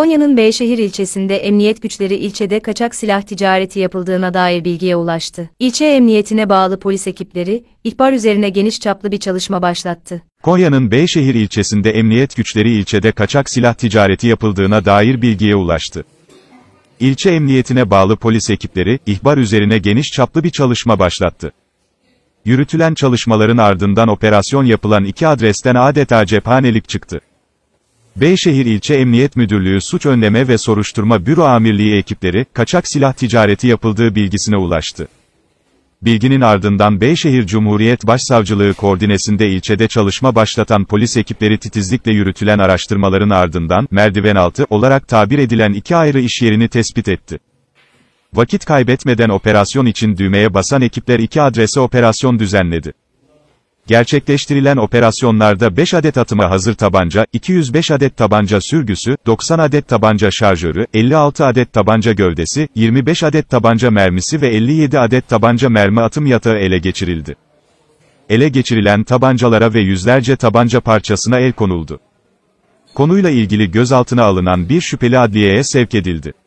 Konya'nın Beyşehir ilçesinde emniyet güçleri ilçede kaçak silah ticareti yapıldığına dair bilgiye ulaştı. İlçe emniyetine bağlı polis ekipleri, ihbar üzerine geniş çaplı bir çalışma başlattı. Konya'nın Beyşehir ilçesinde emniyet güçleri ilçede kaçak silah ticareti yapıldığına dair bilgiye ulaştı. İlçe emniyetine bağlı polis ekipleri, ihbar üzerine geniş çaplı bir çalışma başlattı. Yürütülen çalışmaların ardından operasyon yapılan iki adresten adeta cephanelik çıktı. Beyşehir İlçe Emniyet Müdürlüğü Suç Önleme ve Soruşturma Büro Amirliği ekipleri, kaçak silah ticareti yapıldığı bilgisine ulaştı. Bilginin ardından Beyşehir Cumhuriyet Başsavcılığı koordinesinde ilçede çalışma başlatan polis ekipleri titizlikle yürütülen araştırmaların ardından, merdivenaltı olarak tabir edilen iki ayrı iş yerini tespit etti. Vakit kaybetmeden operasyon için düğmeye basan ekipler iki adrese operasyon düzenledi. Gerçekleştirilen operasyonlarda 5 adet atıma hazır tabanca, 205 adet tabanca sürgüsü, 90 adet tabanca şarjörü, 56 adet tabanca gövdesi, 25 adet tabanca mermisi ve 57 adet tabanca mermi atım yatağı ele geçirildi. Ele geçirilen tabancalara ve yüzlerce tabanca parçasına el konuldu. Konuyla ilgili gözaltına alınan bir şüpheli adliyeye sevk edildi.